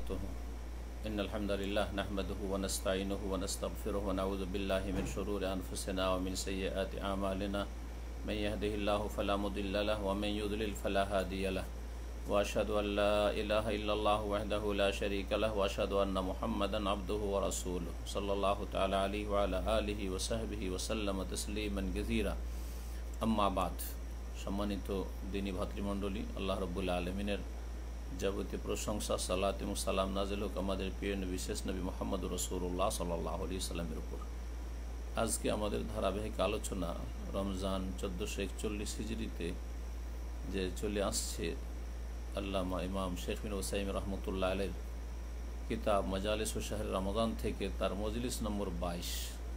وبركاته إن الحمد لله نحمده ونستعينه ونستغفره ونعوذ بالله من شرور أنفسنا ومن سيئات أعمالنا من يهده الله فلا مضل له ومن يضلل فلا هادي له وأشهد أن لا إله إلا الله وحده لا شريك له وأشهد أن محمدا عبده ورسوله صلى الله تعالى عليه وعلى آله وصحبه وسلم تسليما كثيرا أما بعد সম্মানিত দিনী ভাতৃমণ্ডলী, আল্লাহ রাব্বুল আলামিনের যাবতীয় প্রশংসা, সালাত এবং সালাম নাজিল হোক আমাদের প্রিয় নবী শেষ নবী মুহাম্মদ রাসূলুল্লাহ সাল্লাল্লাহু আলাইহি সাল্লামের উপর। আজকে আমাদের ধারাবাহিক আলোচনা রমজান 1441 হিজরিতে যে চলে আসছে আল্লামা ইমাম শেখ বিন উসাইমিন রহমতুল্লাহ আলাইহির কিতাব মাজালিস ও শাহর রমজান থেকে তার মজলিস নম্বর 22।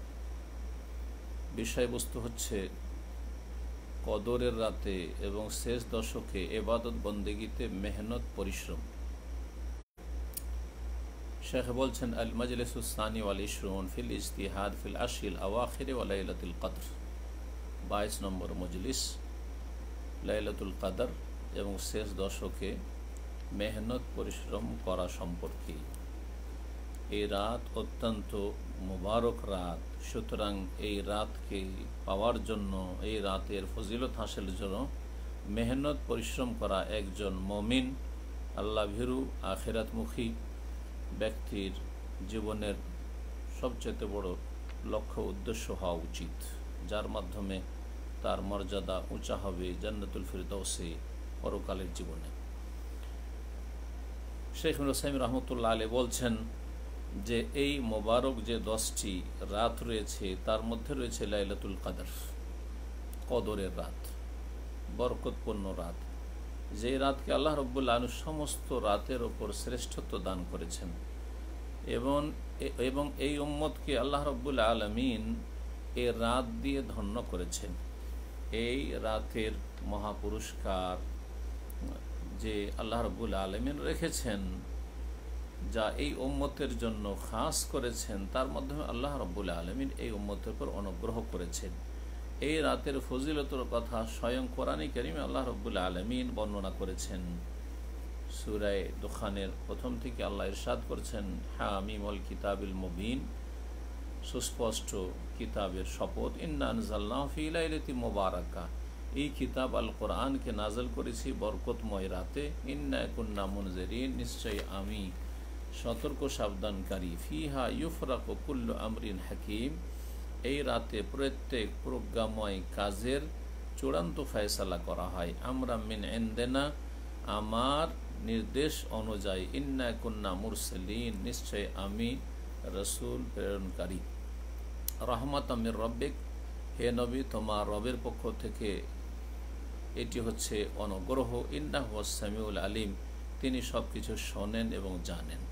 বিষয়বস্তু হচ্ছে কদরের রাতে এবং শেষ দশকে ইবাদত বন্দেগীতে মেহনত পরিশ্রম। শেখ বলছেন আল মাজলিসুস সানি ওয়াল 20 ফিল ইজতিহাদ ফিল আশরিল আওয়াখির ওয়া লাইলাতুল কদর। 22 নম্বর মজলিস লাইলাতুল কদর এবং শেষ দশকে মেহনত পরিশ্রম করা সম্পর্কে। এই রাত অত্যন্ত মুবারক রাত, সুতরাং এই রাতকে পাওয়ার জন্য, এই রাতের ফজিলত হাসিলের জন্য মেহনত পরিশ্রম করা একজন মুমিন আল্লাহ ভীরু আখিরাতমুখী ব্যক্তির জীবনের সবচেয়ে বড় লক্ষ্য উদ্দেশ্য হওয়া উচিত, যার মাধ্যমে তার মর্যাদা উঁচা হবে জান্নাতুল ফিরদাউসে পরকালের জীবনে। শেখ উসাইমিন রহমতুল্লাহ আলাইহি বলছেন যে এই মোবারক যে 10টি রাত রয়েছে তার মধ্যে রয়েছে লাইলাতুল কদর, কদরের রাত, বরকতপূর্ণ রাত, যে রাতকে আল্লাহ রাব্বুল আলামিন সমস্ত রাতের ওপর শ্রেষ্ঠত্ব দান করেছেন এবং এই উম্মতকে আল্লাহ রাব্বুল আলামিন এই রাত দিয়ে ধন্য করেছেন। এই রাতের মহাপুরস্কার যে আল্লাহ রাব্বুল আলামিন রেখেছেন, যা এই উম্মতের জন্য খাস করেছেন, তার মাধ্যমে আল্লাহ রাব্বুল আলামিন এই উম্মতের উপর অনুগ্রহ করেছেন। এই রাতের ফজিলতের কথা স্বয়ং কোরআনে কারিমে আল্লাহ রাব্বুল আলামিন বর্ণনা করেছেন। সূরা দুখানের প্রথম থেকে আল্লাহ ইরশাদ করেছেন, হামিম ওয়াল কিতাবিল মুবিন, সুস্পষ্ট কিতাবের শপথ, ইন্না আনজালনাহু ফি লাইলাতিন মুবারাকা, এই কিতাব আল কোরআনকে নাযিল করেছি বরকতময় রাতে, ইন্না কুন্না মুনজিরিন, নিশ্চয়ই আমি সতর্ক সাবধানকারী, ফিহা ইউফরাকু কুল্লু আমরিন হাকিম, এই রাতে প্রত্যেক প্রজ্ঞাময় কাজের চূড়ান্ত ফয়সালা করা হয়, আমরা মিন ইনদিনা, আমার নির্দেশ অনুযায়ী, ইন্না কুন্না মুরসালিন, নিশ্চয় আমি রাসূল প্রেরণকারী, রাহমাতাম মির রাব্বিক, হে নবী তোমার রবের পক্ষ থেকে এটি হচ্ছে অনুগ্রহ, ইন্নাহু হুয়াস সামিউল আলিম, তিনি সবকিছু শোনেন এবং জানেন।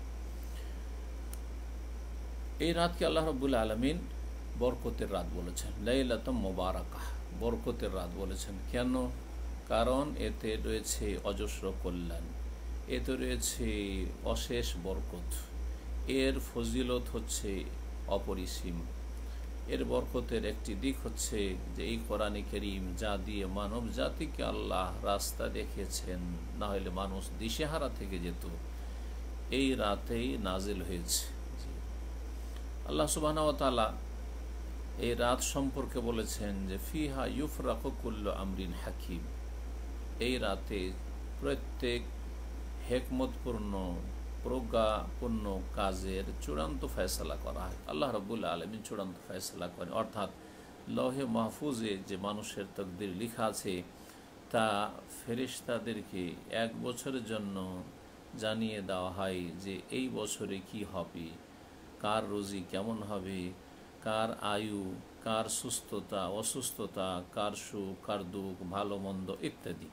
এই রাতকে আল্লাহ রাব্বুল আলামিন বরকতের রাত বলেছেন, লাইলাতুম মুবারাকাহ, বরকতের রাত বলেছেন। কেন? কারণ এতে রয়েছে অজস্র কল্যাণ, এতে রয়েছে অশেষ বরকত, এর ফজিলত হচ্ছে অপরিসীম। এর বরকতের একটি দিক হচ্ছে যে এই কোরআনে কারীম যা দিয়ে মানব জাতিকে আল্লাহ রাস্তা দেখিয়েছেন, না হলে মানুষ দিশেহারা থেকে যেত, এই রাতেই নাজিল হয়েছে। আল্লাহ সুবহানাহু ওয়া তাআলা এই রাত সম্পর্কে বলেছেন যে ফিহা ইউফরাকু কুল্লু আমরিন হাকিম, এই রাতে প্রত্যেক হিকমতপূর্ণ প্রজ্ঞাপূর্ণ কাজের চূড়ান্ত ফয়সালা করা হয়। আল্লাহ রাব্বুল আলামিন চূড়ান্ত ফয়সালা করেন, অর্থাৎ লৌহে মাহফুজে যে মানুষের তকদির লেখা আছে তা ফেরেশতাদেরকে 1 বছরের জন্য জানিয়ে দেওয়া হয় যে এই বছরে কি হবে, কার রুজি কেমন হবে, কার আয়ু, কার সুস্থতা অসুস্থতা, কার সুখ কার দুঃখ, ভালো মন্দ ইত্যাদি,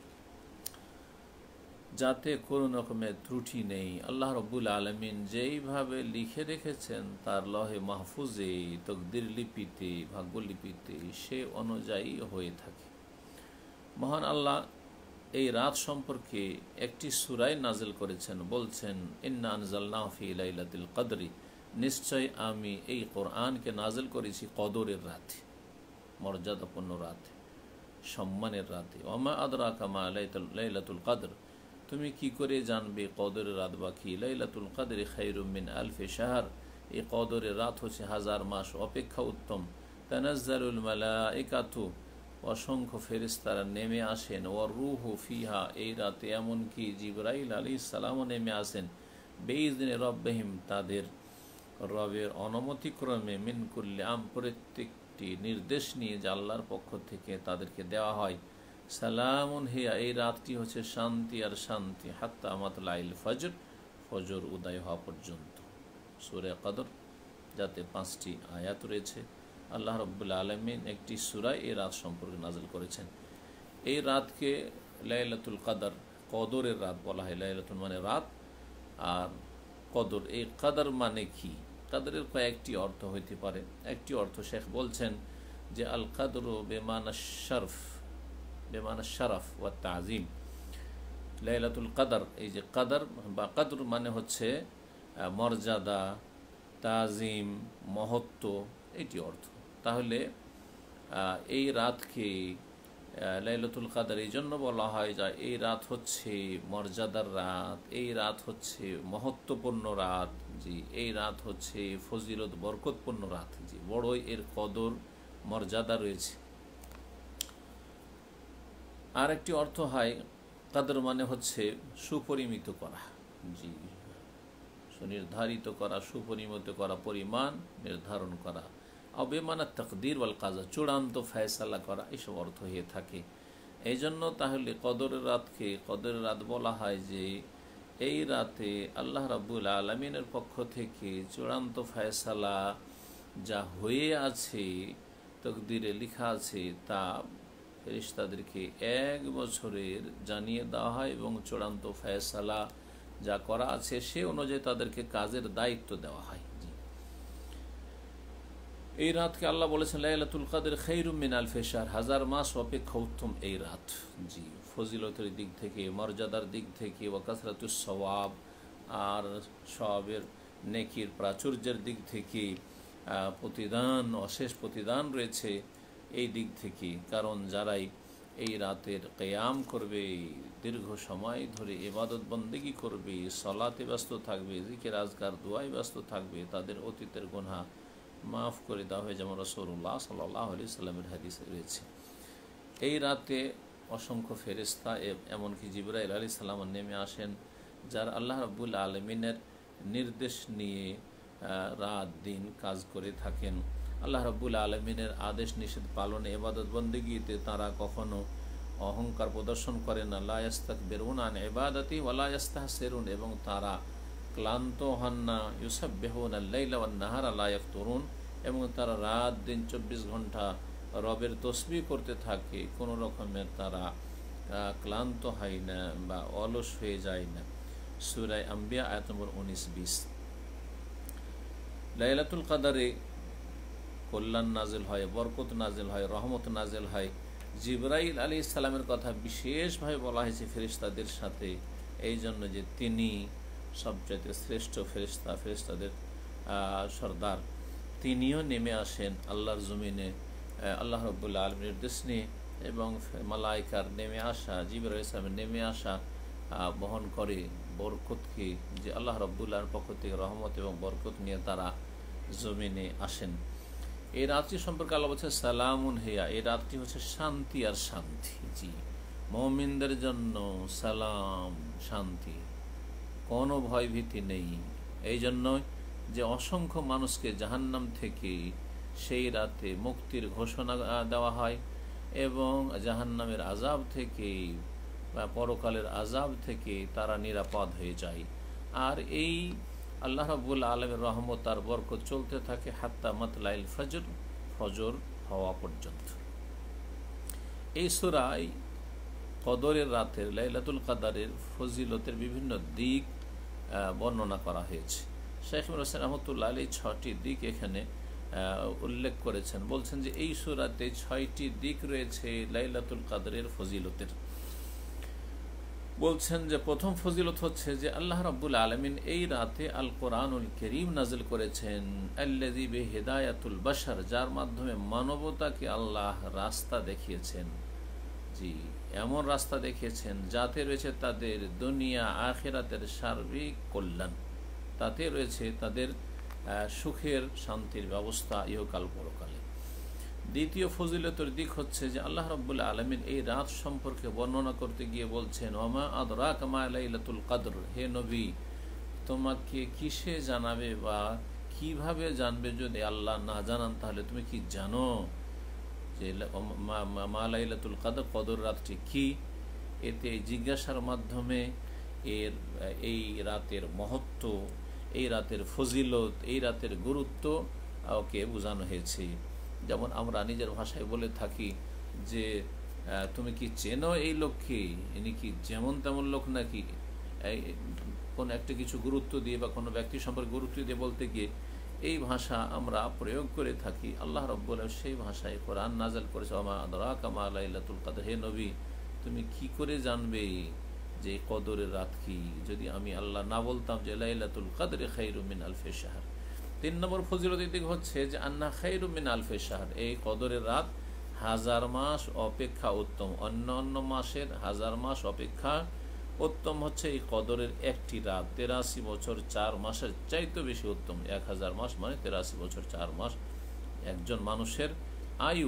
যাতে কোনো রকমের ত্রুটি নেই। আল্লাহ রাব্বুল আলামিন যেইভাবে লিখে রেখেছেন তার লৌহে মাহফুজে, তকদির লিপিতে, ভাগ্যলিপিতে, সে অনুযায়ী হয়ে থাকে। মহান আল্লাহ এই রাত সম্পর্কে একটি সূরায় নাজিল করেছেন, বলছেন, ইন্না আনজালনাহু ফি লাইলাতিল কদরি, নিশ্চয় আমি এই কোরআনকে নাজিল করেছি কদরের রাতে, মর্যাদাপূর্ণ রাতে, সম্মানের রাতে। ওয়া মা আদরাকা মা লাইলাতুল কদর, তুমি কি করে জানবে কদরের রাত বা কি? লাইলাতুল কদরি খায়রুম মিন আলফি শাহর, এই কদরের রাত হচ্ছে হাজার মাস অপেক্ষা উত্তম। তানাজ্জালুল মালাইকাতু, অসংখ্য ফেরেশতারা নেমে আসেন। ওয়ার রূহু ফিহা, এই রাতে এমনকি জিবরাইল আলাইহিস সালামও নেমে আসেন। বেইজনে রব্বিহিম, তাদের রবের অনুমতিক্রমে। মিন কুল্লি আম, প্রত্যেকটি নির্দেশ নিয়ে যে আল্লাহর পক্ষ থেকে তাদেরকে দেওয়া হয়। সালামুন হিয়া, এই রাতটি হচ্ছে শান্তি আর শান্তি। হাত্তা মাতলাইল ফজর, ফজর উদয় হওয়া পর্যন্ত। সূরা কদর, যাতে 5টি আয়াত রয়েছে। আল্লাহ রাব্বুল আলামিন একটি সূরায় এই রাত সম্পর্কে নাযিল করেছেন। এই রাতকে লাইলাতুল কদর, কদরের রাত বলা হয়। লাইলাতুল মানে রাত, আর কদর, এই কদর মানে কি? কদরের কয়েকটি অর্থ হইতে পারে। একটি অর্থ শেখ বলছেন যে আল কদরু বেমানা শরফ, বেমানা শরফ ওয়া তাজিম। লাইলাতুল কদর, এই যে কদর বা কদর মানে হচ্ছে মর্যাদা, তাজিম, মহত্ব, এটি অর্থ। তাহলে এই রাতকে লাইলাতুল কদর এই জন্য বলা হয় যে এই রাত হচ্ছে মর্যাদার রাত, এই রাত হচ্ছে মহত্বপূর্ণ রাত, জি, এই রাত হচ্ছে ফজিলত বরকতপূর্ণ রাত, জি, বড়ই এর কদর মর্যাদা রয়েছে। আর একটি অর্থ হয় কদর মানে হচ্ছে সুপরিমিত করা, জি, সুনির্ধারিত করা, সুপরিমিত করা, পরিমাণ নির্ধারণ করা। বেমানা তাকদির ওয়াল কাজা, চূড়ান্ত ফয়সালা করা, এসব অর্থ হয়ে থাকে। এই জন্য তাহলে কদরের রাতকে কদরের রাত বলা হয় যে এই রাতে আল্লাহ রাব্বুল আলামিনের পক্ষ থেকে চূড়ান্ত ফয়সালা যা হয়ে আছে, তকদিরে লেখা আছে, তা ফেরেশতাদেরকে 1 বছরের জানিয়ে দেওয়া হয় এবং চূড়ান্ত ফয়সালা যা করা আছে সে অনুযায়ী তাদেরকে কাজের দায়িত্ব দেওয়া হয়। এই রাতকে আল্লাহ বলেছেন লাইলাতুল কদর খায়রুম মিন আলফি শাহর, হাজার মাস অপেক্ষা উত্তম এই রাত, জি, ফজিলতের দিক থেকে, মর্যাদার দিক থেকে, ওয়া কাসরাতুস সওয়াব, আর সওয়াবের নেকির প্রাচুর্যের দিক থেকে, প্রতিদান, অশেষ প্রতিদান রয়েছে এই দিক থেকে। কারণ যারাই এই রাতের কিয়াম করবে, দীর্ঘ সময় ধরে ইবাদত বন্দেগী করবে, সালাতে ব্যস্ত থাকবে, জিকির আজকার দোয়ায় ব্যস্ত থাকবে, তাদের অতীতের গুনাহ মাফ করে দেওয়া হয়, যেমন রাসূলুল্লাহ সাল্লাল্লাহু আলাইহি সাল্লামের হাদিসে রয়েছে। এই রাতে অসংখ্য ফেরেশতা, এমনকি জিবরাইল আলাইহিস সালাম নেমে আসেন, যার আল্লাহ রাব্বুল আলামিনের নির্দেশ নিয়ে রাত দিন কাজ করে থাকেন। আল্লাহ রাব্বুল আলামিনের আদেশ নিষেধ পালনে, ইবাদত বন্দেগীতে তারা কখনো অহংকার প্রদর্শন করে না। লা ইস্তাকবিরুনা আন ইবাদাতি ওয়া লা ইস্তাহসিরুন, এবং তারা ক্লান্ত হন না। ইউসাব্বিহুনা আল-লাইলা ওয়ান-নাহারা লা ইয়াফতুরুন, এবং তারা রাত দিন 24 ঘন্টা রবের তসবিহ করতে থাকে, কোনো রকমের তারা ক্লান্ত হয় না বা অলস হয়ে যায় না। সূরা আম্বিয়া আয়াত নম্বর 19-20। লাইলাতুল কদরে কল্যাণ নাজিল হয়, বরকত নাজিল হয়, রহমত নাজিল হয়। জিবরাইল আলাইহিস সালামের কথা বিশেষভাবে বলা হয়েছে ফেরেশতাদের সাথে, এই জন্য যে তিনি সবচাইতে শ্রেষ্ঠ ফেরেশতা, ফেরেশতাদের সর্দার। তিনিও নেমে আসেন আল্লাহর জমিনে আল্লাহ রাব্বুল আলামিনের নির্দেশ নিয়ে, এবং মালাইকার নেমে আসা, জিবরাইল আলাইহিস সালামের নেমে আসা বহন করে বরকতকে, যে আল্লাহ রাব্বুল আলামিনের পক্ষ থেকে রহমত এবং বরকত নিয়ে তারা জমিনে আসেন। এই রাতটি সম্পর্কে আল্লাহ বলছে সালামুন হিয়া, এই রাতটি হচ্ছে শান্তি আর শান্তি, জি, মুমিনদের জন্য সালাম, শান্তি, কোনো ভয় ভীতি নেই। এই জন্য যে অসংখ্য মানুষকে জাহান্নাম থেকে সেই রাতে মুক্তির ঘোষণা দেওয়া হয়, এবং জাহান্নামের আযাব থেকে বা পরকালের আযাব থেকে তারা নিরাপদ হয়ে যায়। আর এই আল্লাহ রাব্বুল আলামিনের রহমত আর বরকত চলতে থাকে হাত্তা মাতলাইল ফজর, ফজর হওয়া পর্যন্ত। এই সূরায় কদরের রাতের, লাইলাতুল কদরের ফজিলতের বিভিন্ন দিক বর্ণনা করা হয়েছে। শেখ হোসেন রহমতুল্লাহ আলাইহি 6টি দিক এখানে উল্লেখ করেছেন। বলছেন যে এই সূরাতে 6টি দিক রয়েছে লাইলাতুল কদরের ফজিলতের। বলছেন যে প্রথম ফজিলত হচ্ছে যে আল্লাহ রাব্বুল আলামিন এই রাতে আল কোরআনুল কারীম নাজিল করেছেন, আল্লাযী বিহিদায়াতুল বাশার, যার মাধ্যমে মানবতাকে আল্লাহ রাস্তা দেখিয়েছেন। জি, এমন রাস্তা দেখিয়েছেন যাতে রয়েছে তাদের দুনিয়া আখিরাতের সার্বিক কল্যাণ, তাতে রয়েছে তাদের সুখের শান্তির ব্যবস্থা ইহকাল পরকালে। দ্বিতীয় ফজিলতের দিক হচ্ছে যে আল্লাহ রাব্বুল আলামিন এই রাত সম্পর্কে বর্ণনা করতে গিয়ে বলছেন, ওমা আদরাকা মা লাইলাতুল কদর, হে নবী তোমাকে কিসে জানাবে বা কিভাবে জানবে, যদি আল্লাহ না জানান তাহলে তুমি কি জানো যে মা লাইলাতুল কদর, কদর রাতটি কি? এতে জিজ্ঞাসার মাধ্যমে এই রাতের মহত্ব, এই রাতের ফজিলত, এই রাতের গুরুত্ব ওকে বোঝানো হয়েছে। যেমন আমরা নিজের ভাষায় বলে থাকি যে তুমি কি চেনো এই লোককে, ইনি কি যেমন তেমন লোক নাকি? কোন একটা কিছু গুরুত্ব দিয়ে বা কোনো ব্যক্তি সম্পর্কে গুরুত্ব দিয়ে বলতে গিয়ে এই ভাষা আমরা প্রয়োগ করে থাকি। আল্লাহ রাব্বুল আলামিন সেই ভাষায় কোরআন নাযিল করেছে, ওমা আদরাকা মা লাইলাতুল কদর, হে নবী তুমি কি করে জানবে যে কদরের রাত কি, যদি আমি আল্লাহ না বলতাম যে লাইলাতুল কদরে খায়রুম মিন আলফি শাহর। 3 নম্বর ফজিলতের দিক হচ্ছে যে আন্না খায়রুম মিন আলফি শাহর, এই কদরের রাত 1000 মাস অপেক্ষা উত্তম। অন্য মাসের 1000 মাস অপেক্ষা উত্তম হচ্ছে এই কদরের একটি রাত। 83 বছর 4 মাসের চাইতে বেশি উত্তম। 1000 মাস মানে 83 বছর 4 মাস একজন মানুষের আয়ু,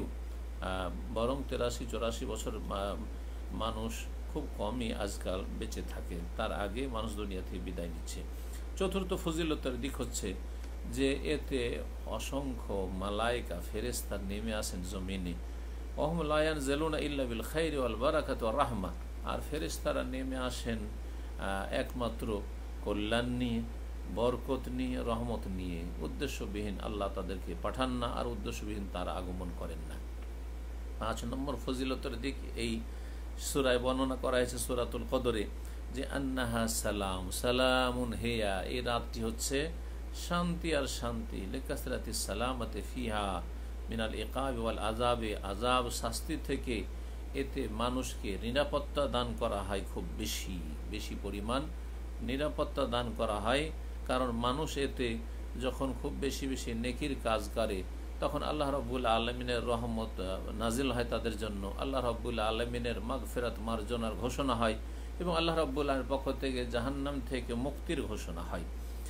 বরং 83-84 বছর মানুষ খুব কমই আজকাল বেঁচে থাকে, তার আগে মানুষ দুনিয়া থেকে বিদায় নিচ্ছে। চতুর্থ ফজিলতের দিক হচ্ছে যে এতে অসংখ্য মালায়েকা ফেরেশতা নেমে আসেন জমিনে। ওহুম লা ইয়ানজিলুনা ইল্লা বিল খাইরি ওয়াল বারাকাতি ওয়ার রাহমা, আর ফেরেশতারা নেমে আসেন একমাত্র কল্যাণ নিয়ে, বরকত নিয়ে, রহমত নিয়ে। উদ্দেশ্যবিহীন আল্লাহ তাদেরকে পাঠান না, আর উদ্দেশ্যবিহীন তারা আগমন করেন না। 5 নম্বর ফজিলতের দিক এই সূরায় বর্ণনা করা হয়েছে সূরাতুল কদরে যে আন্নাহা সালাম, সালামুন হিয়া, এই রাতটি হচ্ছে শান্তি আর শান্তি। লিকাসরাতিস সালামাতি ফিহা মিনাল ইকাব ওয়াল আযাবে, আযাব শাস্তি থেকে এতে মানুষকে নিরাপত্তা দান করা হয়, খুব বেশি বেশি পরিমাণ নিরাপত্তা দান করা হয়। কারণ মানুষ এতে যখন খুব বেশি বেশি নেকির কাজ করে তখন আল্লাহ রাব্বুল আলামিনের রহমত নাজিল হয় তাদের জন্য, আল্লাহ রাব্বুল আলামিনের মাগফিরাত মার্জনার ঘোষণা হয় এবং আল্লাহ রাব্বুল আলামিনের পক্ষ থেকে জাহান্নাম থেকে মুক্তির ঘোষণা হয়।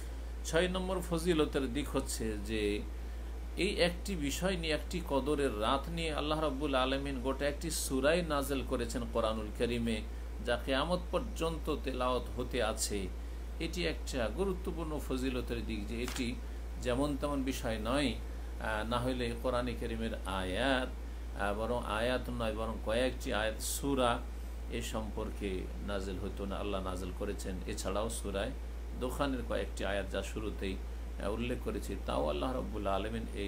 6 নম্বর ফজিলতের দিক হচ্ছে যে এই একটি বিষয় নিয়ে, একটি কদরের রাত নিয়ে আল্লাহ রাব্বুল আলামিন গোটা একটি সূরাই নাযিল করেছেন কোরআনুল কারীমে, যা কিয়ামত পর্যন্ত তেলাওয়াত হতে আছে। এটি একটা গুরুত্বপূর্ণ ফজিলতের দিক যে এটি যেমন তেমন বিষয় নয়, না হইলে কোরআন কারীমের আয়াত, বরং আয়াত নয় বরং কয়েকটি আয়াত সূরা এ সম্পর্কে নাযিল হতো না, আল্লাহ নাযিল করেছেন। এছাড়াও সূরায় দোখানের কয়েকটি আয়াত যা শুরুতেই উল্লেখ করেছি, তাও আল্লাহ রাব্বুল আলামিন এই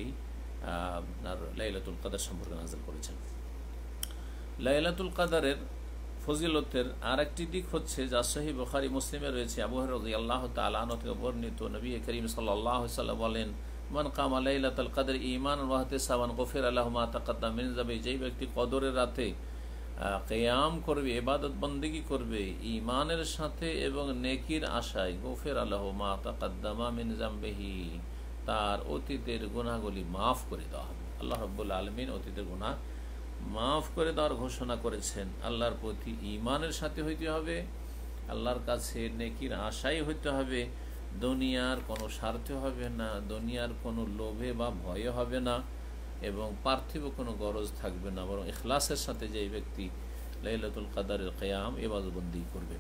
লাইলাতুল কদর সম্পর্কে নাযিল করেছেন। লাইলাতুল কদরের ফজিলতের আরেকটি দিক হচ্ছে যা সহিহ বুখারী মুসলিমে রয়েছে, আবু হুরায়রা রাদিয়াল্লাহু তাআলা আনহু থেকে বর্ণিত, নবী করিম সাল্লাল্লাহু আলাইহি ওয়াসাল্লাম বলেন, মান কামা লাইলাতুল কদর ঈমানান ওয়া ইহতিসাবান গুফিরা লাহু মা তাকাদ্দাম মিন যামবি, যেই ব্যক্তি কদরের রাতে কিয়াম করবে, ইবাদত বন্দেগী করবে ঈমানের সাথে এবং নেকির আশায়, গুফিরা লাহু মা তাকাদ্দামা মিন যামবিহি, তার অতীতের গুনাহগুলি মাফ করে দেওয়া হবে। আল্লাহ রাব্বুল আলামিন অতীতের গুনাহ মাফ করে দেওয়ার ঘোষণা করেছেন। আল্লাহর প্রতি ঈমানের সাথে হইতে হবে, আল্লাহর কাছে নেকির আশাই হইতে হবে, দুনিয়ার কোনো স্বার্থ হবে না, দুনিয়ার কোনো লোভে বা ভয়ে হবে না, এবং পার্থিব কোনো গরজ থাকবে না, বরং ইখলাসের সাথে যে ব্যক্তি লাইলাতুল কদরের কিয়াম ইবাদত বন্দেগী করবে।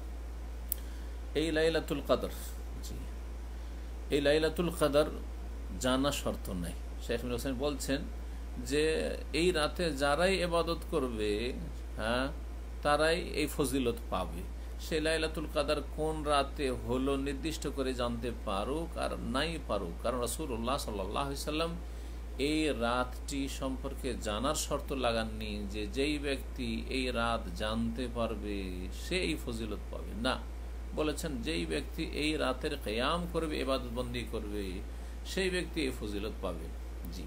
এই লাইলাতুল কদর, এই লাইলাতুল কদর জানা শর্ত নাই। শেখ হোসেন বলছেন যে এই রাতে যারাই ইবাদত করবে, তারাই এই ফজিলত পাবে। সেই লাইলাতুল কদর কোন রাতে হলো নির্দিষ্ট করে জানতে পারুক আর নাই পারুক, কারণ রাসূলুল্লাহ সাল্লাল্লাহু আলাইহি ওয়াসাল্লাম এই রাতটি সম্পর্কে জানার শর্ত লাগাননি যে যেই ব্যক্তি এই রাত জানতে পারবে সে এই ফজিলত পাবে, না, বলেছেন যেই ব্যক্তি এই রাতের কিয়াম করবে, ইবাদত বন্দেগী করবে, সেই ব্যক্তি এই ফজিলত পাবে। জি,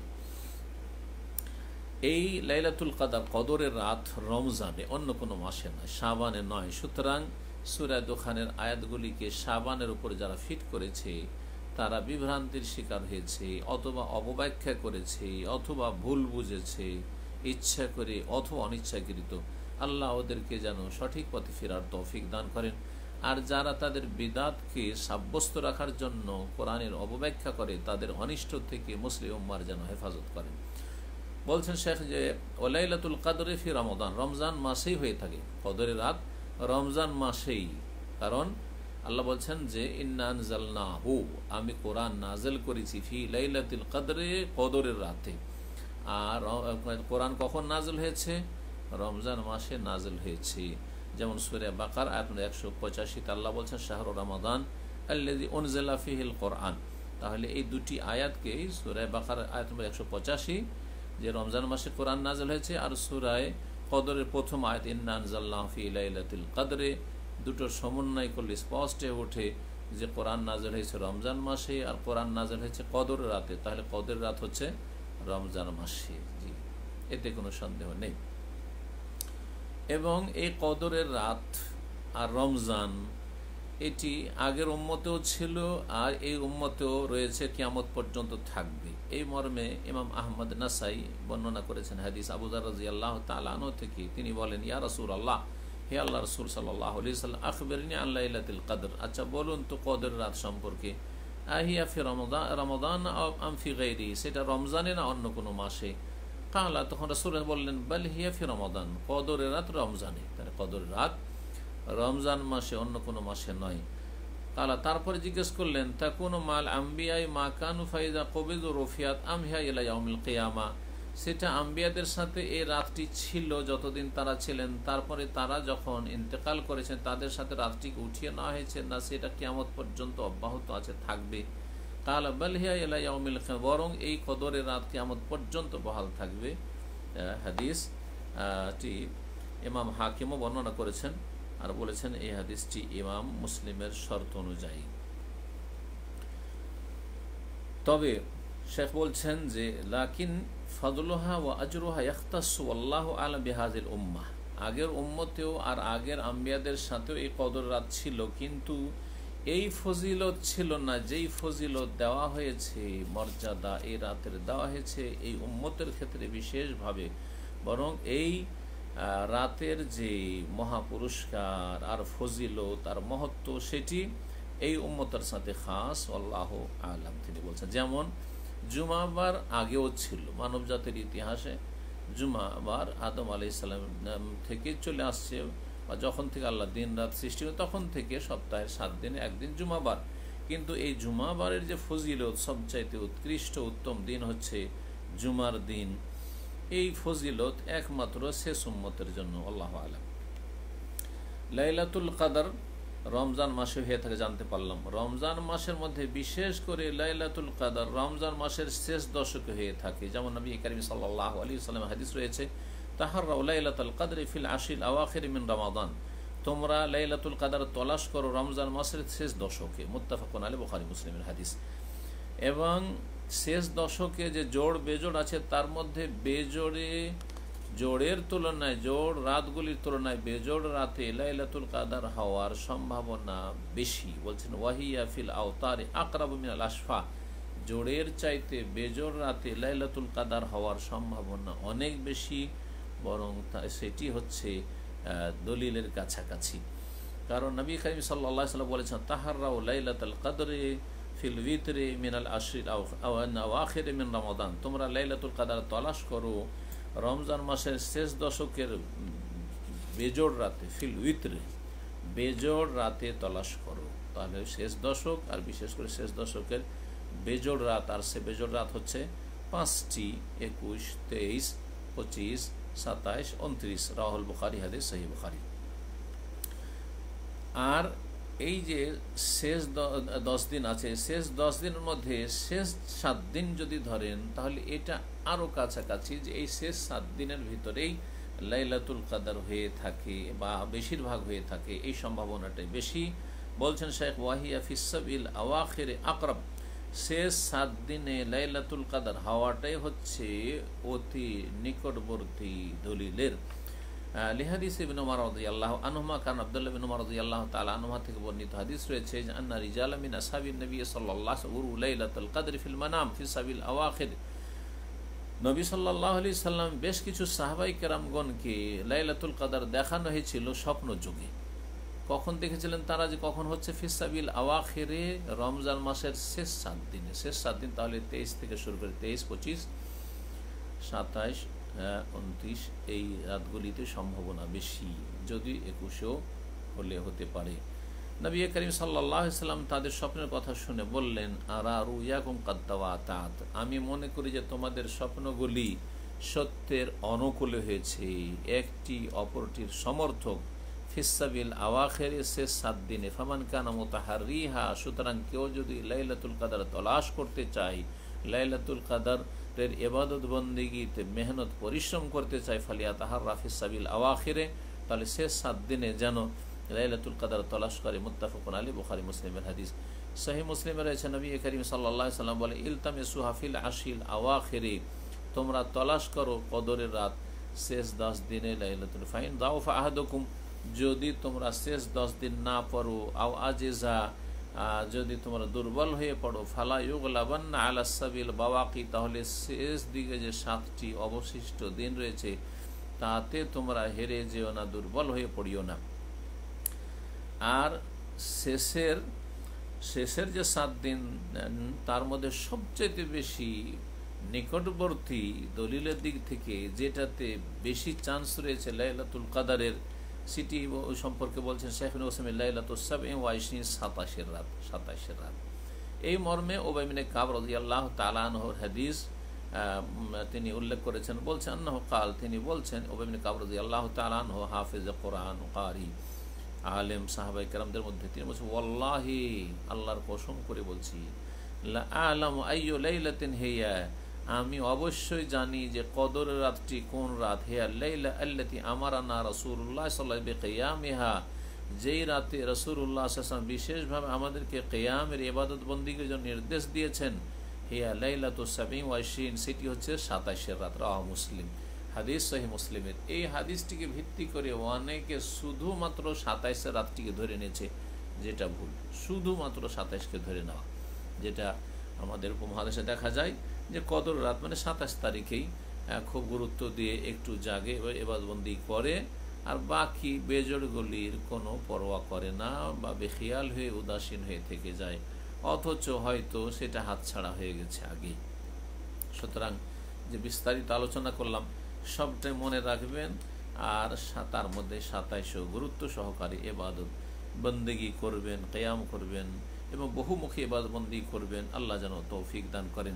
এই লাইলাতুল কদর, কদরের রাত রমজানে, অন্য কোনো মাসে নয়, শাবানে নয়। সুতরাং সূরা দোখানের আয়াতগুলিকে শাবানের উপর যারা ফিট করেছে তারা বিভ্রান্তির শিকার হয়েছে, অথবা অপব্যাখ্যা করেছে, অথবা ভুল বুঝেছে, ইচ্ছা করে অথবা অনিচ্ছাকৃত। আল্লাহ ওদেরকে যেন সঠিক পথে ফেরার তৌফিক দান করেন। আর যারা তাদের বিদাতকে সাব্যস্ত রাখার জন্য কোরআনের অবব্যাখ্যা করে তাদের অনিষ্ট থেকে মুসলিম উম্মার যেন হেফাজত করেন। বলছেন শেখ যে ওলাইলাতুল কদরে ফি রমাদান, রমজান মাসেই হয়ে থাকে কদরের রাত, রমজান মাসেই। কারণ আল্লাহ বলছেন যে ইন্না আনজালনাহু, আমি কোরআন নাজেল করেছি ফি লাইলাতুল কদরে, কদরের রাতে। আর কোরআন কখন নাজেল হয়েছে? রমজান মাসে নাজেল হয়েছে। যেমন সূরা বাকারা আয়াত 185 আল্লাহ বলছেন শাহরু রমাদান আল্লাযী উনজিলা ফীহিল কোরআন। তাহলে এই দুটি আয়াতকে, সূরা বাকারা আয়াত 185 যে রমজান মাসে কোরআন নাজেল হয়েছে, আর সূরা কদরের প্রথম আয়াত ইন্না আনজালনাহু ফি লাইলাতুল কদরে, দুটোর সমন্বয় করলে স্পষ্ট হয়ে ওঠে যে কোরআন নাজেল হয়েছে রমজান মাসে আর কোরআন নাজেল হয়েছে কদরের রাতে। তাহলে কদরের রাত হচ্ছে রমজান মাসে, জি, এতে কোনো সন্দেহ নেই। এবং এই কদরের রাত আর রমজান এটি আগের উম্মতেও ছিল আর এই উম্মতেও রয়েছে, কিয়ামত পর্যন্ত থাকবে। এই মর্মে ইমাম আহমদ নাসাই বর্ণনা করেছেন হাদিস আবু যার রাদিয়াল্লাহু তাআলা আনহু থেকে। তিনি বলেন, ইয়া রাসূলুল্লাহ, হে আল্লাহ রাসূল সাল্লাল্লাহু আলাইহি ওয়াসাল্লাম, আখবিরনি আন লাইলাতুল কদর, আচ্ছা বলুন তো কদরের রাত সম্পর্কে। আহিয়া ফি রমাদান আম ফি গায়রি, সেটা রমজানে না অন্য কোনো মাসে? কালা, তখন রাসূল বললেন, বাল হিয়া ফি রমাদান, কদরের রাত রমজানে। তাহলে কদরের রাত রমজান মাসে, অন্য কোনো মাসে নয়। কালা, তারপরে জিজ্ঞেস করলেন, তাকুনু মাল আম্বিয়াই মা কানু ফাইদা কবিযু রফিয়াত আম হিয়া ইলা ইয়াউমিল কিয়ামা, সেটা আম্বিয়াদের সাথে এই রাতটি ছিল যতদিন তারা ছিলেন, তারপরে তারা যখন ইন্তেকাল করেছেন তাদের সাথে রাতটিকে উঠিয়ে নেওয়া হয়েছে, না সেটা কিয়ামত পর্যন্ত অব্যাহত আছে, থাকবে? কালা বাল হিয়া ইলা ইয়াউমিল কিয়ামা, বরং এই কদরের রাত কিয়ামত পর্যন্ত বহাল থাকবে। হাদিসটি ইমাম হাকিমও বর্ণনা করেছেন আর বলেছেন এই হাদিসটি ইমাম মুসলিমের শর্ত অনুযায়ী। তবে শেখ বলছেন যে লাকিন ফাদলুহা ওয়া আজরুহা ইয়াখতাসু আল্লাহু আ'লাম বিহাযিল উম্মাহ, আগের উম্মতেও আর আগের আম্বিয়াদের সাথেও এই কদর রাত ছিল, কিন্তু এই ফজিলত ছিল না যেই ফজিলত দেওয়া হয়েছে, মর্যাদা এই রাতের দেওয়া হয়েছে এই উম্মতের ক্ষেত্রে বিশেষভাবে, বরং এই রাতের যে মহাপুরস্কার আর ফজিলত আর মহত্ব সেটি এই উম্মতের সাথে খাস, আল্লাহু আ'লাম। তিনি বলছেন যেমন জুমাবার আগেও ছিল, মানব জাতির ইতিহাসে জুমাবার আদম আলাইহিস সালাম থেকে চলে আসছে, বা যখন থেকে আল্লাহ দিন রাত সৃষ্টি হয় তখন থেকে সপ্তাহের 7 দিনে একদিন জুমাবার। কিন্তু এই জুমাবারের যে ফজিলত, সবচাইতে উৎকৃষ্ট উত্তম দিন হচ্ছে জুমার দিন। এই ফজিলত একমাত্র শেষ উম্মতের জন্য, আল্লাহু আ'লাম। লাইলাতুল কদর রমজান মাসে হয়ে থাকে জানতে পারলাম। রমজান মাসের মধ্যে বিশেষ করে লাইলাতুল কদর রমজান মাসের শেষ দশকে হয়ে থাকে। যেমন নবী করিম সাল্লাল্লাহু আলাইহি ওয়াসাল্লাম হাদিস রয়েছে, তাহাররাউ লাইলাতুল কদরি ফিল আশিল আওয়াখির মিন রমাদান, তোমরা লাইলাতুল কদর তলাশ করো রমজান মাসের শেষ দশকে। মুত্তাফাকুন আলাইহি, বুখারী মুসলিমের হাদিস। এবং শেষ দশকে যে জোড় বেজোড় আছে তার মধ্যে জোড়ের তুলনায়, জোড় রাতগুলির তুলনায় বেজোড় রাতে লাইলাতুল কদর হওয়ার সম্ভাবনা বেশি। বলছেন ওয়াহিয়া ফিল আওতারি আকরাবু মিনাল আশফা, জোড়ের চাইতে বেজোড় রাতে লাইলাতুল কদর হওয়ার সম্ভাবনা অনেক বেশি, বরং সেটি হচ্ছে দলিলের কাছাকাছি। কারণ নবী করিম সাল্লাল্লাহু আলাইহি ওয়াসাল্লাম বলেছেন, তাহাররাউ লাইলাতুল কদরি ফিল উইতরি মিনাল আশরিল আওয়াখির মিন রমাদান, তোমরা লাইলাতুল কদর তলাশ করো রমজান মাসের শেষ দশকের বেজোড় রাতে, ফিল উইতরে, বেজোড় রাতে তলাশ করো। তাহলে শেষ দশক আর বিশেষ করে শেষ দশকের বেজোড় রাত, আর সে বেজোড় রাত হচ্ছে 5টি, 21, 23, 25, 27, 29, রাহুল বুখারী হাদিস, সহিহ বুখারী। আর এই যে শেষ 10 দিন আছে, শেষ 10 দিনের মধ্যে শেষ 7 দিন যদি ধরেন তাহলে এটা আরও কাছাকাছি, যে এই শেষ 7 দিনের ভিতরেই লাইলাতুল কদর হয়ে থাকে বা বেশিরভাগ হয়ে থাকে, এই সম্ভাবনাটাই বেশি। বলছেন শেখ ওয়াহিয়া ফিসাবিল আওয়াখির আকরাব, শেষ 7 দিনে লাইলাতুল কদর হওয়াটাই হচ্ছে অতি নিকটবর্তী দলিলের। লিহাদিস ইবনে উমর রাদিয়াল্লাহু আনহুমা, কারণ আব্দুল্লাহ ইবনে উমর রাদিয়াল্লাহু তাআলা আনহুমা থেকে বর্ণিত হাদিস রয়েছে যে আন্না রিজালাম মিন আসহাবিন নবী সাল্লাল্লাহু আলাইহি ওয়াসাল্লাম লাইলাতুল কদর ফিল মানাম ফি সাবিল আওয়াখির, নবী সাল্লাল্লাহু আলাইহি সাল্লাম বেশ কিছু সাহাবাই কেরামগণকে লাইলাতুল কদর দেখানো হয়েছিল স্বপ্ন যুগে। কখন দেখেছিলেন তারা? যে কখন হচ্ছে ফিসাবিল আওয়াখিরে, রমজান মাসের শেষ 7 দিনে। শেষ 7 দিন তাহলে 23 থেকে শুরু করে 23, 25, 27, 29 এই রাতগুলিতে সম্ভাবনা বেশি, যদি 21-ও হলে হতে পারে। নবী করিম সাল্লাল্লাহু আলাইহি সাল্লাম তাদের স্বপ্নের কথা শুনে বললেন, আরা রুয়াকুম কাদ তাওয়াতাত, আমি মনে করি যে তোমাদের স্বপ্নগুলি সত্যের অনুকূলে হয়েছে, একটি অপরটির সমর্থক। ফিসাবিল আওয়াখিরে, শেষ 7 দিনে। ফামান কানা মুতাহারিহা, সুতরাং কেউ যদি লাইলাতুল কদর তলাশ করতে চায়, লাইলাতুল কদরের ইবাদত বন্দেগীতে মেহনত পরিশ্রম করতে চায়, ফালিয়াতাহাররা ফিসাবিল আওয়াখিরে, তাহলে শেষ 7 দিনে যেন লাইলাতুল কদর তলাশ করে। মুত্তাফাকুন আলাইহি, বুখারী মুসলিমের হাদিস। সহিহ মুসলিমে রয়েছে, নবী করিম সাল্লাল্লাহু আলাইহি সাল্লাম বলে, ইলতামিসুহা ফিল আশিল আওয়াখিরে, তোমরা তলাশ করো কদরের রাত শেষ 10 দিনে লাইলাতুল। ফাইন দাউফা আহাদুকুম, যদি তোমরা শেষ 10 দিন না পড়ো, আও আজিজা, যদি তোমরা দুর্বল হয়ে পড়ো, ফালা ইউগলাবান্না আলা সাবিল বাওয়াকি, তাহলে শেষ দিকে যে 7টি অবশিষ্ট দিন রয়েছে তাতে তোমরা হেরে যেও না, দুর্বল হয়ে পড়িও না। আর শেষের যে 7 দিন, তার মধ্যে সবচেয়ে বেশি নিকটবর্তী দলিলের দিক থেকে যেটাতে বেশি চান্স রয়েছে লাইলাতুল কদরের, সেটি সম্পর্কে বলছেন শেখ ওসামি, লাইলাতুস সাবঈ ওয়া 27 রাত, 27 রাত। এই মর্মে উবাই বিন কাব রাদিয়াল্লাহু তাআলা আনহুর হাদিস তিনি উল্লেখ করেছেন। বলছেন আন্নাহু কাল, তিনি বলছেন, উবাই বিন কাব রাদিয়াল্লাহু তাআলা আনহু হাফিজ কুরআন কারি, আলেম সাহাবায়ে কেরামদের মধ্যে, তিনি বলছেন, ওয়াল্লাহি, আল্লাহর কসম করে বলছি, লা আ'লামু আইয়ু লাইলাতিন হিয়া, আমি অবশ্যই জানি যে কদরের রাতটি কোন রাত। হিয়া লাইলা আল্লাতী আমারানা রাসূলুল্লাহ সাল্লাল্লাহু আলাইহি বিকিয়ামিহা, যেই রাতে রাসূলুল্লাহ সাল্লাল্লাহু আলাইহি ওয়াসাল্লাম বিশেষভাবে আমাদেরকে কিয়ামের ইবাদত বন্দেগীর জন্য নির্দেশ দিয়েছেন। হিয়া লাইলাতুস সাবঈ ওয়া 20, সেটি হচ্ছে 27 রাত। রাওয়াহু মুসলিম, হাদিস সহিহ মুসলিমের। এই হাদিসটিকে ভিত্তি করে অনেকে শুধুমাত্র 27 রাতটিকে ধরে নিয়েছে, যেটা ভুল। শুধুমাত্র 27কে ধরে নেওয়া, যেটা আমাদের উপমহাদেশে দেখা যায় যে কদর রাত মানে 27 তারিখেই খুব গুরুত্ব দিয়ে একটু জাগে, ইবাদতবন্দি করে, আর বাকি বেজড়গুলির কোনো পরোয়া করে না, বা বেখিয়াল হয়ে উদাসীন হয়ে থেকে যায়, অথচ হয়তো সেটা হাতছাড়া হয়ে গেছে আগে। সুতরাং যে বিস্তারিত আলোচনা করলাম সবটাই মনে রাখবেন, আর তার মধ্যে 27 গুরুত্ব সহকারে ইবাদত বন্দেগী করবেন, কিয়াম করবেন এবং বহুমুখী ইবাদত বন্দেগী করবেন। আল্লাহ যেন তৌফিক দান করেন।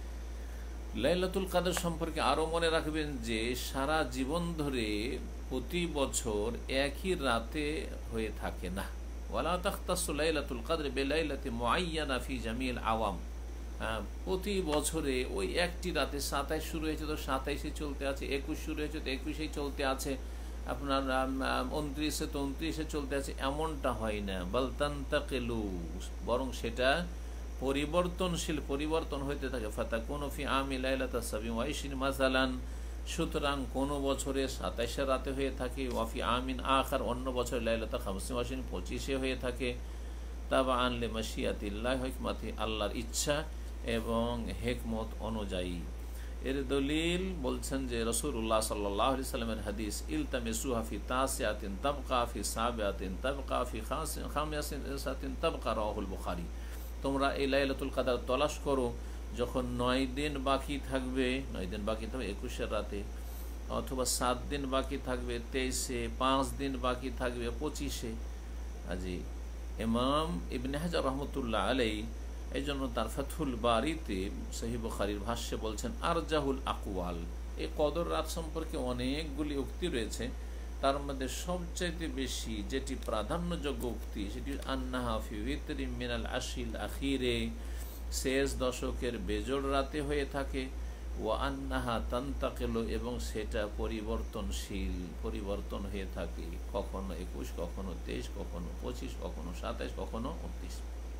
লাইলাতুল কদর সম্পর্কে আরও মনে রাখবেন যে সারা জীবন ধরে প্রতি বছর একই রাতে হয়ে থাকে না। ওয়ালা তাখতাসু লাইলাতুল কদর বিলাইলাতি মুআয়্যানা ফি জামিল আওয়াম, প্রতি বছরে ওই একটি রাতে 27 শুরু হয়েছে তো 27-এ চলতে আছে, 21 শুরু হয়েছে তো 21-এই চলতে আছে, আপনার 29-এ তো 29-এ চলতে আছে, এমনটা হয় না। বাল তানতাকিলু, বরং সেটা পরিবর্তনশীল, পরিবর্তন হইতে থাকে। ফাতাকুনু ফি আমি লাইলাতাস সাবঈ ওয়া 20 মাসালান, সুতরাং কোনো বছরে 27 রাতে হয়ে থাকে, ওয়াফি আমিন আখার, অন্য বছরে লাইলাতা 25 ওয়া 25-এ হয়ে থাকে। তাবাআন লিমাশিয়াতিল্লাহ, হিকমতি, আল্লাহর ইচ্ছা এবং হেকমত অনুযায়ী। এর দলিল বলছেন যে রাসূলুল্লাহ সাল্লাল্লাহু আলাইহি সাল্লামের হাদিস, ইলতামিসুহা ফি তাসিআতিন তাবকা ফি সাবিআতিন তাবকা ফি খামিসাতিন তাবকা, রাওয়াহুল বুখারী। তোমরা এই লাইলাতুল কদর তলাশ করো যখন 9 দিন বাকি থাকবে, 9 দিন বাকি থাকবে 21-এর রাতে, অথবা 7 দিন বাকি থাকবে 23-এ, 5 দিন বাকি থাকবে 25-এ। আজি ইমাম ইবনে হাজার রহমতুল্লাহ আলাইহি এই জন্য তার ফাথুল বারিতে সহিহ বুখারীর ভাষ্যে বলছেন, আরজাহুল আকওয়াল, এই কদর রাত সম্পর্কে অনেকগুলি উক্তি রয়েছে, তার মধ্যে সবচাইতে বেশি যেটি প্রাধান্যযোগ্য উক্তি সেটি আন্নাহা ফি উইতরি মিনাল আশিল আখিরে, শেষ দশকের বেজোড় রাতে হয়ে থাকে। ওয়া আন্নাহা তান্তাকিলু, এবং সেটা পরিবর্তনশীল, পরিবর্তন হয়ে থাকে, কখনো 21, কখনো 23, কখনো 25, কখনো 27, কখনো 29।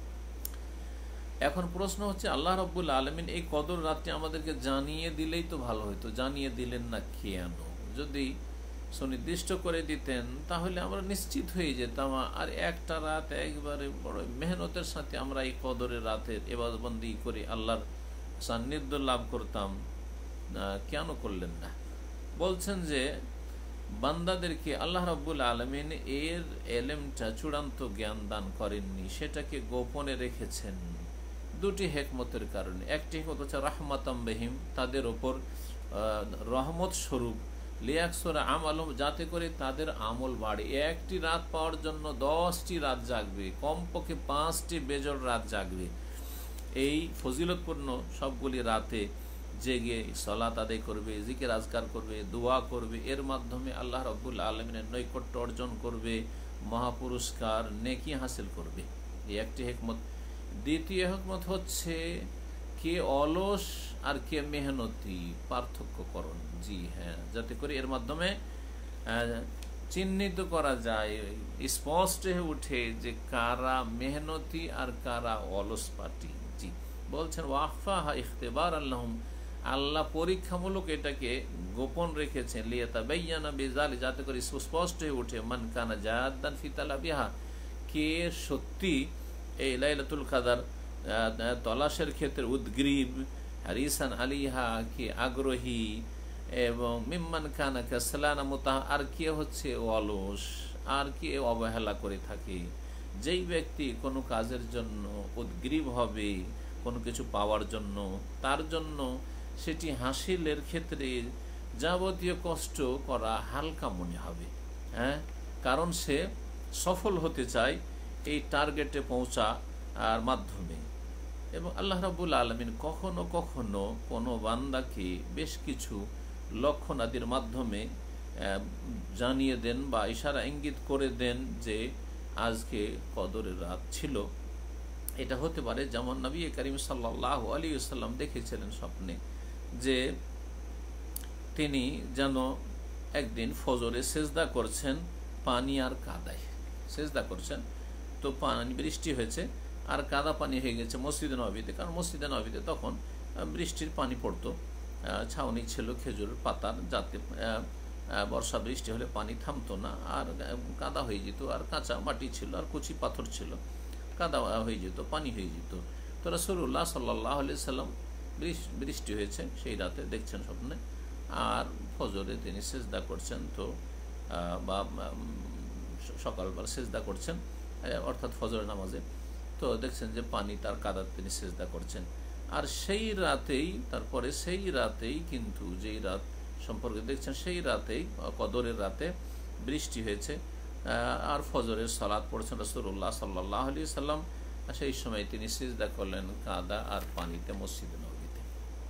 এখন প্রশ্ন হচ্ছে, আল্লাহ রাব্বুল আলামিন এই কদর রাতটি আমাদেরকে জানিয়ে দিলেই তো ভালো হতো, জানিয়ে দিলেন না কেন? যদি সুনির্দিষ্ট করে দিতেন তাহলে আমরা নিশ্চিত হয়ে যেতাম, আর একটা রাত একবারে বড় মেহনতের সাথে আমরা এই কদরের রাতের ইবাদতবন্দি করে আল্লাহর সান্নিধ্য লাভ করতাম। কেন করলেন না? বলছেন যে বান্দাদেরকে আল্লাহ রাব্বুল আলামিন এর এলেমটা চূড়ান্ত জ্ঞান দান করেননি, সেটাকে গোপনে রেখেছেন দুটি হেকমতের কারণে। একটি হেকমত হচ্ছে রাহমাতাম বিহিম, তাদের ওপর রহমত স্বরূপ, লিয়াকসুরা আমালুম, যাতে করে তাদের আমল বাড়ে। একটি রাত পাওয়ার জন্য 10টি রাত জাগবে, কমপক্ষে 5টি বেজোড় রাত জাগবে। এই ফজিলতপূর্ণ সবগুলি রাতে জেগে সালাত আদায় করবে, জিকির আজকার করবে, দোয়া করবে, এর মাধ্যমে আল্লাহ রাব্বুল আলামিনের নৈকট্য অর্জন করবে, মহাপুরস্কার নেকি হাসিল করবে। এই একটি হেকমত। দ্বিতীয় হেকমত হচ্ছে কে অলস আর কে মেহনতি পার্থক্যকরণ। জি হ্যাঁ, যাতে করে এর মাধ্যমে চিহ্নিত করা যায়, স্পষ্ট হয়ে উঠে যে কারা মেহনতি আর কারা অলস পার্টি। জি বলছেন ওয়াকফাহা ইখতিবার আল্লাহুম, আল্লাহ পরীক্ষামূলক এটাকে গোপন রেখেছেন, লিয়াতাবায়্যানা বিযালি, যাতে করে সুস্পষ্ট হয়ে ওঠে মান কানা জাদ্দান ফি তালাবিহা, কে সত্যি এই লাইলাতুল কদর তলাশের ক্ষেত্রে উদ্গ্রীব, হারিসান আলিহা, কে আগ্রহী, এবং মিম্মান কানা কাসলানা মুতাহা, আর কে হচ্ছে অলস, আর কে অবহেলা করে থাকে। যেই ব্যক্তি কোনো কাজের জন্য উদ্গ্রীব হবে, কোনো কিছু পাওয়ার জন্য, তার জন্য সেটি হাসিলের ক্ষেত্রে যাবতীয় কষ্ট করা হালকা মনে হবে। হ্যাঁ, কারণ সে সফল হতে চায় এই টার্গেটে পৌঁছার মাধ্যমে। এবং আল্লাহ রাব্বুল আলামিন কখনো কখনো কোনো বান্দাকে বেশ কিছু লক্ষণাদির মাধ্যমে জানিয়ে দেন বা ইশারা ইঙ্গিত করে দেন যে আজকে কদরের রাত ছিল। এটা হতে পারে যেমন নবী করিম সাল্লাল্লাহু আলাইহি ওয়াসাল্লাম দেখেছিলেন স্বপ্নে যে তিনি যেন একদিন ফজরে সেজদা করছেন পানি আর কাদায়, সেজদা করছেন তো পানি বৃষ্টি হয়েছে আর কাদা পানি হয়ে গেছে মসজিদে নববীতে। কারণ মসজিদে নববীতে তখন বৃষ্টির পানি পড়তো, ছাউনি ছিল খেজুরের পাতার, যাতে বর্ষা বৃষ্টি হলে পানি থামতো না আর কাদা হয়ে যেত, আর কাঁচা মাটি ছিল আর কুচি পাথর ছিল, কাদা হয়ে যেত, পানি হয়ে যেত। তো রাসূলুল্লাহ সাল্লাল্লাহু আলাইহি সাল্লাম বৃষ্টি হয়েছে সেই রাতে দেখছেন স্বপ্নে, আর ফজরে তিনি সেজদা করছেন, তো বা সকালবেলা সেজদা করছেন অর্থাৎ ফজরের নামাজে, তো দেখছেন যে পানি তার কাদা, তিনি সেজদা করছেন। আর সেই রাতেই, তারপরে সেই রাতেই কিন্তু যেই রাত সম্পর্কে দেখছেন সেই রাতেই কদরের রাতে বৃষ্টি হয়েছে আর ফজরের সালাত পড়ছেন রাসূলুল্লাহ সাল্লাল্লাহু আলাইহি সাল্লাম। সেই সময় তিনি সিজদা করলেন কাদা আর পানিতে মসজিদে নববীতে।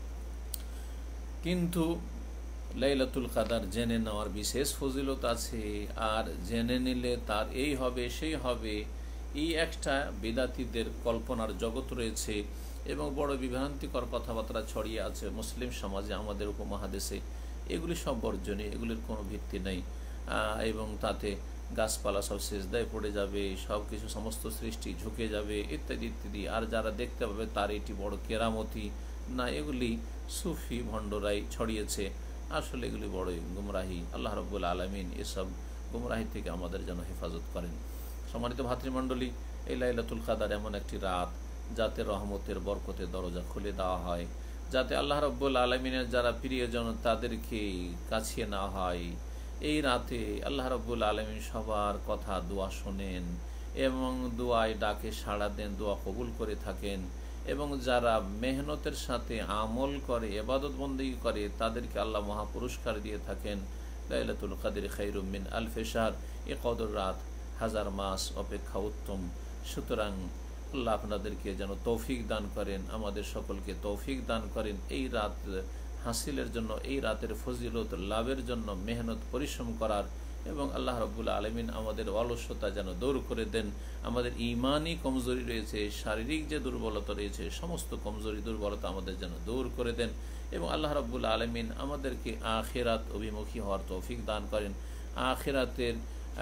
কিন্তু লাইলাতুল কদর জেনে নেওয়ার বিশেষ ফজিলত আছে, আর জেনে নিলে তার এই হবে সেই হবে, এই একটা বিদাতীদের কল্পনার জগৎ রয়েছে এবং বড় বিভ্রান্তিকর কথাবার্তা ছড়িয়ে আছে মুসলিম সমাজে, আমাদের উপমহাদেশে। এগুলি সব বর্জনীয়, এগুলির কোনো ভিত্তি নেই, এবং তাতে গাছপালা সব সেজদায় পড়ে যাবে, সব কিছু সমস্ত সৃষ্টি ঝুঁকে যাবে ইত্যাদি ইত্যাদি। আর যারা দেখতে পাবে তার এটি বড় কেরামতি না, এগুলি সুফি ভণ্ডরাই ছড়িয়েছে। আসলে এগুলি বড়ই গুমরাহি। আল্লাহ রাব্বুল আলামিন এসব গুমরাহি থেকে আমাদের যেন হেফাজত করেন। সম্মানিত ভাতৃমণ্ডলী, এই লাইলাতুল কদর এমন একটি রাত যাতে রহমতের বরকতের দরজা খুলে দেওয়া হয়, যাতে আল্লাহ রাব্বুল আলামিনের যারা প্রিয়জন তাদেরকে কাছিয়ে নেওয়া হয়। এই রাতে আল্লাহ রাব্বুল আলামিন সবার কথা, দোয়া শোনেন এবং দোয়ায় ডাকে সাড়া দেন, দোয়া কবুল করে থাকেন। এবং যারা মেহনতের সাথে আমল করে, ইবাদত বন্দেগী করে, তাদেরকে আল্লাহ মহাপুরস্কার দিয়ে থাকেন। লাইলাতুল কদর খায়রুম মিন আলফি শাহর, এ কদর রাত 1000 মাস অপেক্ষা উত্তম। সুতরাং আল্লাহ আপনাদেরকে যেন তৌফিক দান করেন, আমাদের সকলকে তৌফিক দান করেন এই রাত হাসিলের জন্য, এই রাতের ফজিলত লাভের জন্য মেহনত পরিশ্রম করার, এবং আল্লাহ রাব্বুল আলামিন আমাদের অলসতা যেন দূর করে দেন। আমাদের ঈমানি কমজোরি রয়েছে, শারীরিক যে দুর্বলতা রয়েছে, সমস্ত কমজোরি দুর্বলতা আমাদের যেন দূর করে দেন, এবং আল্লাহ রাব্বুল আলামিন আমাদেরকে আখিরাত অভিমুখী হওয়ার তৌফিক দান করেন। আখিরাতের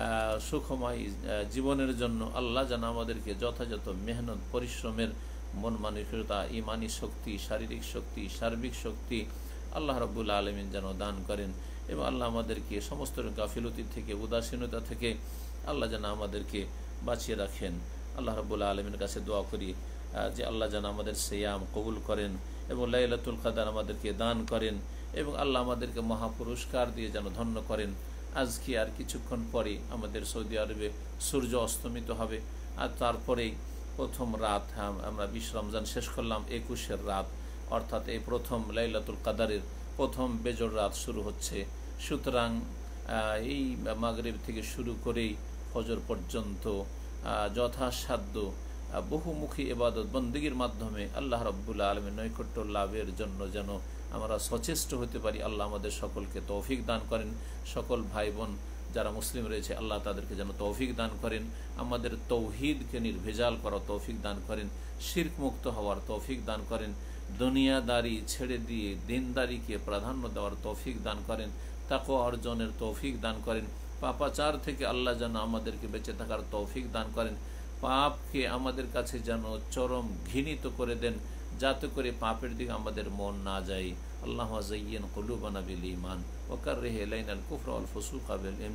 সুখময় জীবনের জন্য আল্লাহ যেন আমাদেরকে যথাযথ মেহনত পরিশ্রমের মন মানসিকতা, ঈমানি শক্তি, শারীরিক শক্তি, সার্বিক শক্তি আল্লাহ রাব্বুল আলামিন যেন দান করেন, এবং আল্লাহ আমাদেরকে সমস্ত গাফিলতি থেকে, উদাসীনতা থেকে আল্লাহ যেন আমাদেরকে বাঁচিয়ে রাখেন। আল্লাহ রাব্বুল আলামিনের কাছে দোয়া করি যে আল্লাহ যেন আমাদের সিয়াম কবুল করেন এবং লাইলাতুল কদর আমাদেরকে দান করেন, এবং আল্লাহ আমাদেরকে মহাপুরস্কার দিয়ে যেন ধন্য করেন। আজকে আর কিছুক্ষণ পরে আমাদের সৌদি আরবে সূর্য অস্তমিত হবে, আর তারপরেই প্রথম রাত, আমরা 20 রমজান শেষ করলাম, 21-এর রাত, অর্থাৎ এই প্রথম লাইলাতুল কাদারের প্রথম বেজর রাত শুরু হচ্ছে। সুতরাং এই মাগরিব থেকে শুরু করেই ফজর পর্যন্ত যথাসাধ্য বহুমুখী ইবাদত বন্দেগীর মাধ্যমে আল্লাহ রাব্বুল আলামিন নৈকট্য লাভের জন্য যেন আমরা সচেষ্ট হতে পারি। আল্লাহ আমাদের সকলকে তৌফিক দান করেন। সকল ভাই বোন যারা মুসলিম রয়েছে আল্লাহ তাদেরকে যেন তৌফিক দান করেন, আমাদের তৌহিদকে নির্ভেজাল করার তৌফিক দান করেন, শিরক মুক্ত হওয়ার তৌফিক দান করেন, দুনিয়াদারি ছেড়ে দিয়ে দিনদারিকে প্রাধান্য দেওয়ার তৌফিক দান করেন, তাকওয়া অর্জনের তৌফিক দান করেন, পাপাচার থেকে আল্লাহ যেন আমাদেরকে বেঁচে থাকার তৌফিক দান করেন, পাপকে আমাদের কাছে যেন চরম ঘৃণিত করে দেন, যাতে করে পাপের দিকে আমাদের মন না যায়। আল্লাহ যায়্যিন কুলুবানা বিল ঈমান ওয়া কাররিহ ইলাইনাল কুফরা ওয়াল ফুসুকা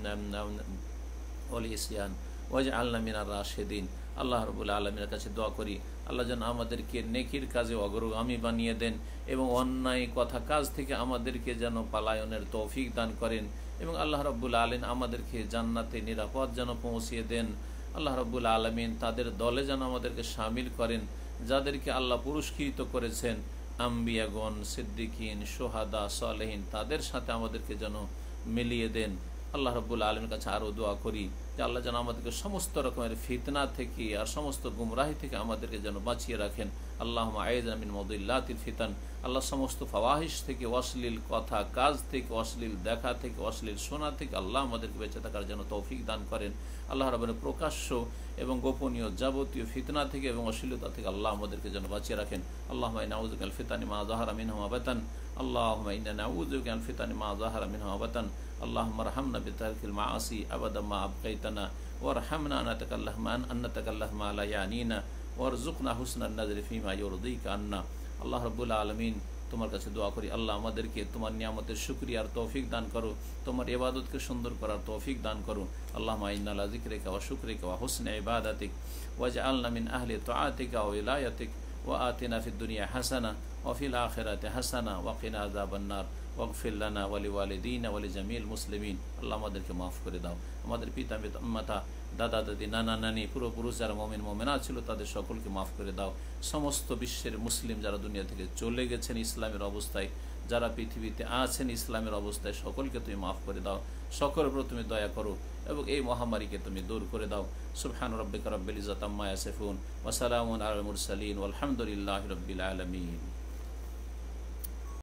ওয়াল ইসয়ান ওয়াজআলনা মিনার রাশিদিন। আল্লাহ রাব্বুল আলামিনের কাছে দোয়া করি আল্লাহ যেন আমাদেরকে নেকির কাজে অগ্রগামী বানিয়ে দেন এবং অন্যায় কথা কাজ থেকে আমাদেরকে যেন পালায়নের তৌফিক দান করেন এবং আল্লাহ রাব্বুল আলামিন আমাদেরকে জান্নাতে নিরাপদ যেন পৌঁছিয়ে দেন। আল্লাহ রাব্বুল আলামিন তাদের দলে যেন আমাদেরকে শামিল করেন যাদেরকে আল্লাহ পুরস্কৃত করেছেন, আম্বিয়াগণ, সিদ্দিকিন, সোহাদা, সালেহিন, তাদের সাথে আমাদেরকে যেন মিলিয়ে দেন। আল্লাহ রাব্বুল আলামিনের কাছে আরও দোয়া করি যে আল্লাহ যেন আমাদেরকে সমস্ত রকমের ফিতনা থেকে আর সমস্ত গুমরাহি থেকে আমাদেরকে যেন বাঁচিয়ে রাখেন। আল্লাহুম্মা আইযনা মিন মুদিল্লাতিল ফিতান, আল্লাহ সমস্ত ফাওয়াহিশ থেকে, অশ্লীল কথা কাজ থেকে, অশ্লীল দেখা থেকে, অশ্লীল শোনা থেকে আল্লাহ আমাদেরকে বেঁচে থাকার জন্য তৌফিক দান করেন। আল্লাহ রাব্বুল প্রকাশ্য এবং গোপনীয় যাবতীয় ফিতনা থেকে এবং অশ্লীলতা থেকে আল্লাহ আমাদেরকে যেন বাঁচিয়ে রাখেন। আল্লাহুম্মা ইন্না নাউযু বিকা মিনাল ফিতানি মা যাহারা মিনহা ওয়া বাতান, আল্লাহুম্মা ইন্না নাউযু বিকা মিনাল ফিতানি মা যাহারা মিনহা ওয়া বাতান, আল্লাহুম্মা আরহামনা বিতারকিল মাআসি আবাদা মা আবকাইতানা ওয়ারহামনা আন্নাতাকাল্লাহু মা লা ইয়ানিনা ওয়ারযুকনা হুসনান নাযরি ফীমা ইউরদিকা আন্না। আল্লাহ রাব্বুল আলামিন তোমার কাছে দোয়া করি আল্লাহ আমাদেরকে তোমার নিয়ামতের শুকরিয়ার তৌফিক দান করো, তোমার ইবাদতকে সুন্দর করার তৌফিক দান করো। আল্লাহুম্মা ইন্না আলা যিকরিকা ওয়া শুকরিকা ওয়া হুসনি ইবাদাতিক ওয়াজআলনা মিন আহলি তাআতিকা ওয়া ইলায়াতিক ওয়া আতিনা ফিদ দুনিয়া হাসানা ওয়া ফিল আখিরাতি হাসানা ওয়া কিনা আযাবান নার ওয়াগফির লানা ওয়া লিওয়ালিদিনা ওয়া লিজামিল মুসলিমিন। আল্লাহ আমাদেরকে মাফ করে দাও, আমাদের পিতা মাতা, দাদা দাদি, নানা নানি, পূর্বপুরুষ যারা মুমিন মুমিনাত ছিল তাদের সকলকে মাফ করে দাও। সমস্ত বিশ্বের মুসলিম যারা দুনিয়া থেকে চলে গেছেন ইসলামের অবস্থায়, যারা পৃথিবীতে আছেন ইসলামের অবস্থায়, সকলকে তুমি মাফ করে দাও, সকলের উপর তুমি দয়া করো এবং এই মহামারীকে তুমি দূর করে দাও। সুবহান রাব্বিকা রাব্বিল ইজ্জাতি আম্মা ইয়াসিফুন ওয়া সালামুন আলাল মুরসালিন ওয়ালহামদুলিল্লাহি রাব্বিল আলামিন।